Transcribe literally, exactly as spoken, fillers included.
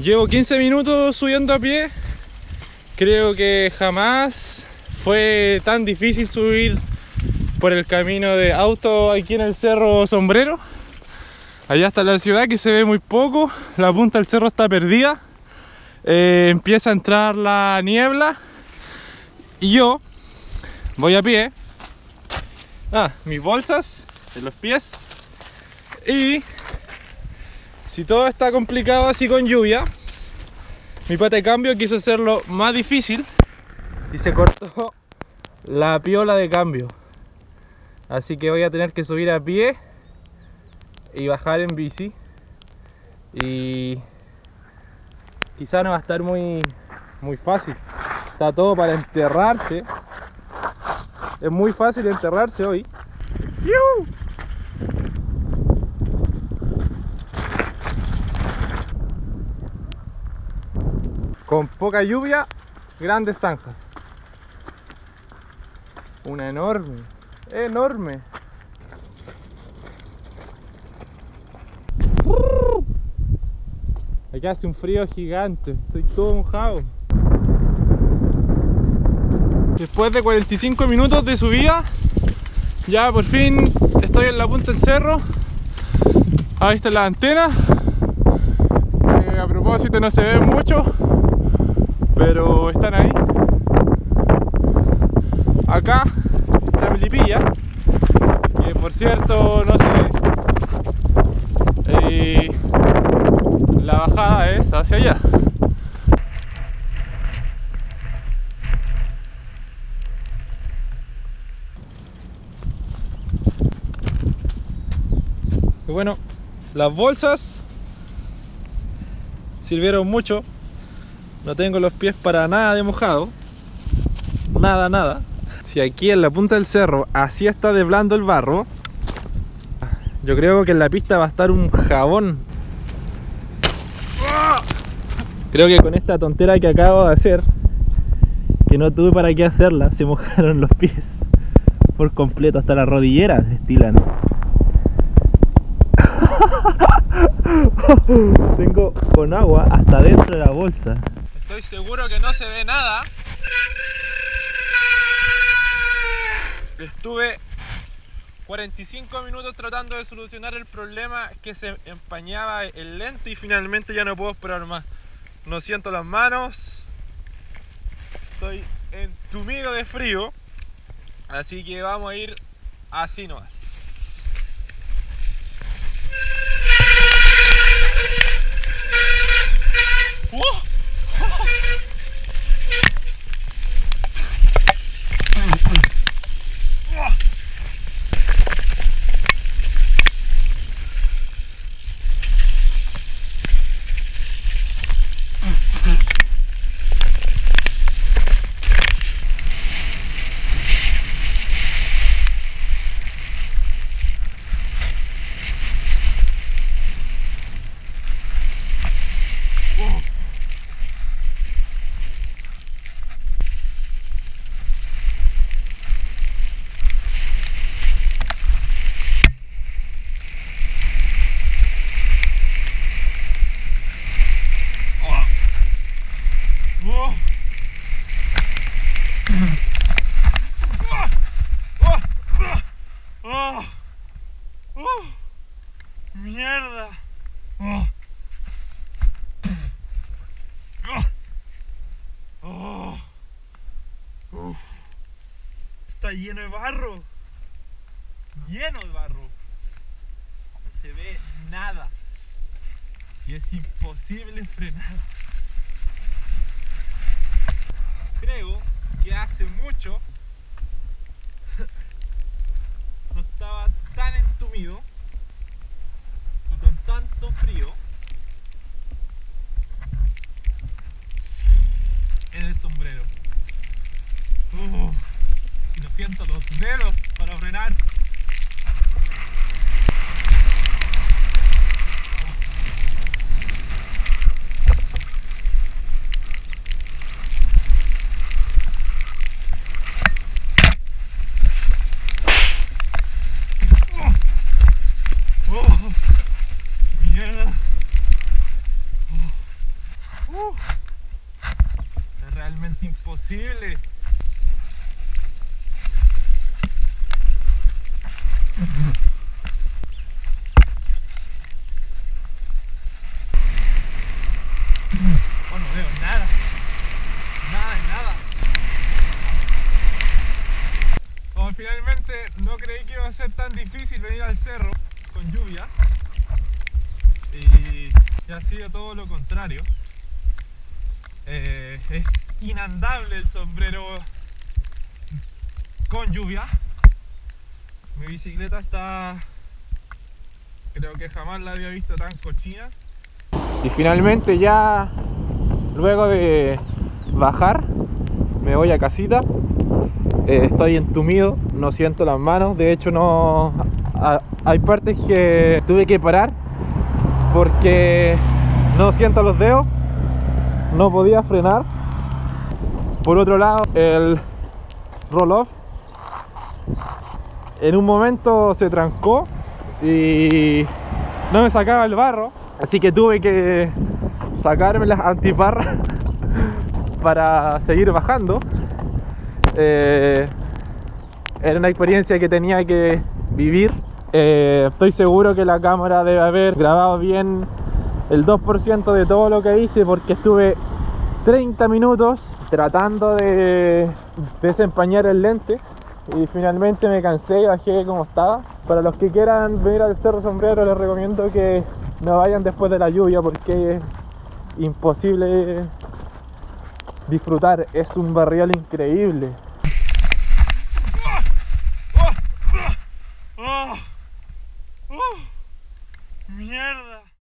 Llevo quince minutos subiendo a pie. Creo que jamás fue tan difícil subir por el camino de auto aquí en el Cerro Sombrero. Allá está la ciudad, que se ve muy poco. La punta del cerro está perdida. Eh, empieza a entrar la niebla y yo voy a pie. Ah, mis bolsas en los pies. Y si todo está complicado así con lluvia, mi pata de cambio quiso hacerlo más difícil y se cortó la piola de cambio. Así que voy a tener que subir a pie y bajar en bici. Y quizá no va a estar muy, muy fácil. Está todo para enterrarse. Es muy fácil enterrarse hoy. ¡Yuhu! Con poca lluvia, grandes zanjas. Una enorme, enorme. Aquí hace un frío gigante, estoy todo mojado. Después de cuarenta y cinco minutos de subida, ya por fin estoy en la punta del cerro. Ahí está la antena, que a propósito no se ve mucho, pero están ahí. Acá está Melipilla, que por cierto no se ve. Y la bajada es hacia allá. Y bueno, las bolsas sirvieron mucho. No tengo los pies para nada de mojado. Nada, nada. Si aquí en la punta del cerro así está de blando el barro, yo creo que en la pista va a estar un jabón. Creo que con esta tontera que acabo de hacer, que no tuve para qué hacerla, se mojaron los pies por completo, hasta las rodilleras se estilan. Tengo con agua hasta dentro de la bolsa. Estoy seguro que no se ve nada. Estuve cuarenta y cinco minutos tratando de solucionar el problema, que se empañaba el lente, y finalmente ya no puedo esperar más. No siento las manos, estoy entumido de frío, así que vamos a ir así nomás. ¡Oh! ¡Mierda! Oh. Oh. Uf. Está lleno de barro. Lleno de barro. No se ve nada. Y es imposible frenar. Creo que hace mucho no estaba tan entumido y con tanto frío en el sombrero. Uh, y no siento los dedos para frenar. Uh, es realmente imposible. Oh, no veo nada. Nada y nada. Oh, finalmente no creí que iba a ser tan difícil venir al cerro con lluvia. Y, y ha sido todo lo contrario. Eh, es inandable el sombrero con lluvia. Mi bicicleta está... creo que jamás la había visto tan cochina. Y finalmente ya, luego de bajar, me voy a casita. Eh, estoy entumido, no siento las manos. De hecho no... A, hay partes que tuve que parar porque no siento los dedos. No podía frenar. Por otro lado, el roll-off en un momento se trancó y no me sacaba el barro, así que tuve que sacarme las antiparras para seguir bajando. Eh, era una experiencia que tenía que vivir. Eh, estoy seguro que la cámara debe haber grabado bien el dos por ciento de todo lo que hice, porque estuve treinta minutos tratando de desempañar el lente y finalmente me cansé y bajé como estaba. Para los que quieran venir al Cerro Sombrero, les recomiendo que no vayan después de la lluvia porque es imposible disfrutar. Es un barrial increíble. ¡Oh! ¡Oh! ¡Oh! ¡Mierda!